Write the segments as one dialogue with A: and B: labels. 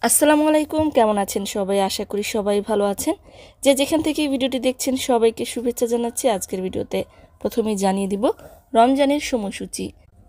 A: আসসালামুআলাইকুম, কেমন আছেন সবাই? আশা করি সবাই ভালো আছেন। যে যেখান থেকে ভিডিওটি দেখছেন সবাইকে শুভেচ্ছা জানাচ্ছি। আজকের ভিডিওতে প্রথমেই জানিয়ে দিব রমজানের সময়সূচি।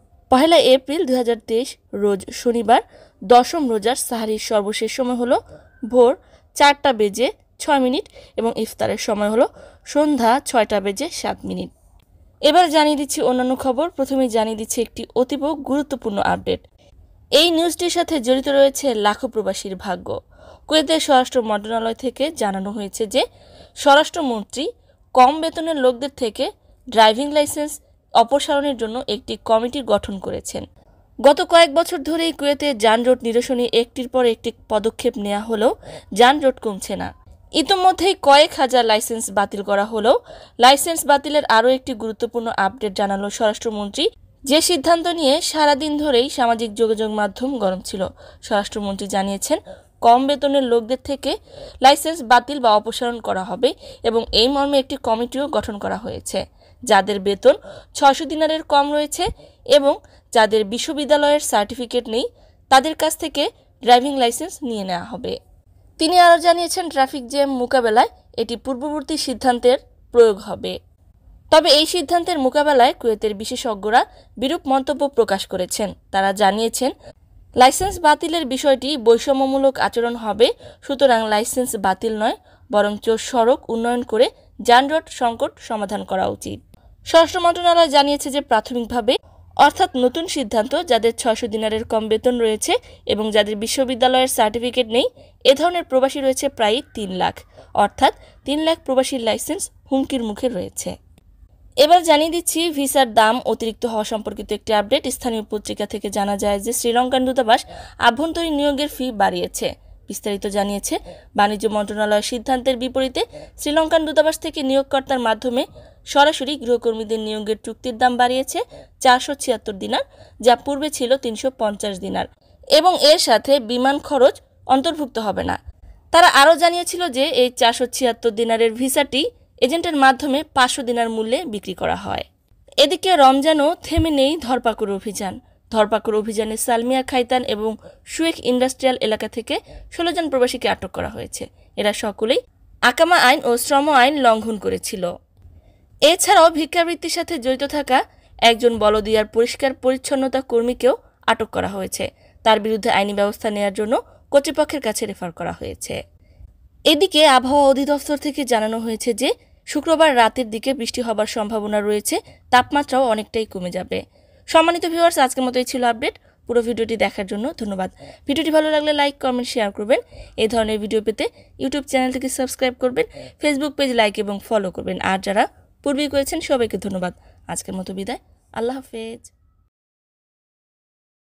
A: 1 এপ্রিল 2023 রোজ শনিবার 10ম রোজার সাহারির সর্বশেষ সময় হলো ভোর 4টা বেজে 6 মিনিট এবং ইফতারের সময় হলো সন্ধ্যা 6টা বেজে 7 মিনিট। এবার জানিয়ে দিচ্ছি অন্যান্য খবর। প্রথমেই জানিয়ে দিচ্ছি একটি অতীব গুরুত্বপূর্ণ আপডেট। এই নিউজটির সাথে জড়িত রয়েছে লাখো প্রবাসীর ভাগ্য। কুয়েতের স্বরাষ্ট্র মন্ত্রণালয় থেকে জানানো হয়েছে যে স্বরাষ্ট্রমন্ত্রী কম বেতনের লোকদের থেকে ড্রাইভিং লাইসেন্স অপসারণের জন্য একটি কমিটি গঠন করেছেন। গত কয়েক বছর ধরেই কুয়েতে যানজট নিরসনে একটির পর একটি পদক্ষেপ নেওয়া হলেও যানজট কমছে না। ইতোমধ্যেই কয়েক হাজার লাইসেন্স বাতিল করা হলেও লাইসেন্স বাতিলের আরও একটি গুরুত্বপূর্ণ আপডেট জানালো স্বরাষ্ট্রমন্ত্রী, যে সিদ্ধান্ত নিয়ে সারাদিন ধরেই সামাজিক যোগাযোগ মাধ্যম গরম ছিল। স্বরাষ্ট্রমন্ত্রী জানিয়েছেন, কম বেতনের লোকদের থেকে লাইসেন্স বাতিল বা অপসারণ করা হবে এবং এই মর্মে একটি কমিটিও গঠন করা হয়েছে। যাদের বেতন 600 দিনারের কম রয়েছে এবং যাদের বিশ্ববিদ্যালয়ের সার্টিফিকেট নেই তাদের কাছ থেকে ড্রাইভিং লাইসেন্স নিয়ে নেওয়া হবে। তিনি আরও জানিয়েছেন, ট্রাফিক জ্যাম মোকাবেলায় এটি পূর্ববর্তী সিদ্ধান্তের প্রয়োগ হবে। তবে এই সিদ্ধান্তের মোকাবেলায় কুয়েতের বিশেষজ্ঞরা বিরূপ মন্তব্য প্রকাশ করেছেন। তারা জানিয়েছেন, লাইসেন্স বাতিলের বিষয়টি বৈষম্যমূলক আচরণ হবে, সুতরাং লাইসেন্স বাতিল নয় বরঞ্চ সড়ক উন্নয়ন করে যানজট সংকট সমাধান করা উচিত। স্বরাষ্ট্র মন্ত্রণালয় জানিয়েছে যে প্রাথমিকভাবে, অর্থাৎ নতুন সিদ্ধান্ত, যাদের 600 দিনারের কম বেতন রয়েছে এবং যাদের বিশ্ববিদ্যালয়ের সার্টিফিকেট নেই এ ধরনের প্রবাসী রয়েছে প্রায় 3 লাখ, অর্থাৎ 3 লাখ প্রবাসীর লাইসেন্স হুমকির মুখে রয়েছে। এবার জানিয়ে দিচ্ছি ভিসার দাম অতিরিক্ত হওয়া সম্পর্কিত একটি আপডেট। স্থানীয় পত্রিকা থেকে জানা যায় যে শ্রীলঙ্কান দূতাবাস আভ্যন্তরীণ নিয়োগের ফি বাড়িয়েছে। বিস্তারিত জানিয়েছে, বাণিজ্য মন্ত্রণালয়ের সিদ্ধান্তের বিপরীতে শ্রীলঙ্কান দূতাবাস থেকে নিয়োগকর্তার মাধ্যমে সরাসরি গৃহকর্মীদের নিয়োগের চুক্তির দাম বাড়িয়েছে 476 দিনার, যা পূর্বে ছিল 350 দিনার, এবং এর সাথে বিমান খরচ অন্তর্ভুক্ত হবে না। তারা আরও জানিয়েছিল যে এই 476 দিনারের ভিসাটি এজেন্টের মাধ্যমে 500 দিনার মূল্যে বিক্রি করা হয়। এদিকে রমজানও থেমে নেই ধরপাকড় অভিযান। ধরপাকড় অভিযানে সালমিয়া খাইতান এবং সুয়েক ইন্ডাস্ট্রিয়াল এলাকা থেকে 16 জন প্রবাসীকে আটক করা হয়েছে। এরা সকলেই আকামা আইন ও শ্রম আইন লঙ্ঘন করেছিল। এছাড়াও ভিক্ষাবৃত্তির সাথে জড়িত থাকা একজন বলদিয়ার পরিষ্কার পরিচ্ছন্নতা কর্মীকেও আটক করা হয়েছে। তার বিরুদ্ধে আইনি ব্যবস্থা নেওয়ার জন্য কর্তৃপক্ষের কাছে রেফার করা হয়েছে। এদিকে আবহাওয়া অধিদপ্তর থেকে জানানো হয়েছে যে শুক্রবার রাতের দিকে বৃষ্টি হবার সম্ভাবনা রয়েছে, তাপমাত্রাও অনেকটাই কমে যাবে। সম্মানিত ভিউয়ার্স, আজকের মতো এই ছিল আপডেট। পুরো ভিডিওটি দেখার জন্য ধন্যবাদ। ভিডিওটি ভালো লাগলে লাইক, কমেন্ট, শেয়ার করবেন। এই ধরনের ভিডিও পেতে ইউটিউব চ্যানেলটিকে সাবস্ক্রাইব করবেন, ফেসবুক পেজ লাইক এবং ফলো করবেন। আর যারা পূর্বেই করেছেন সবাইকে ধন্যবাদ। আজকের মতো বিদায়, আল্লাহ হাফেজ।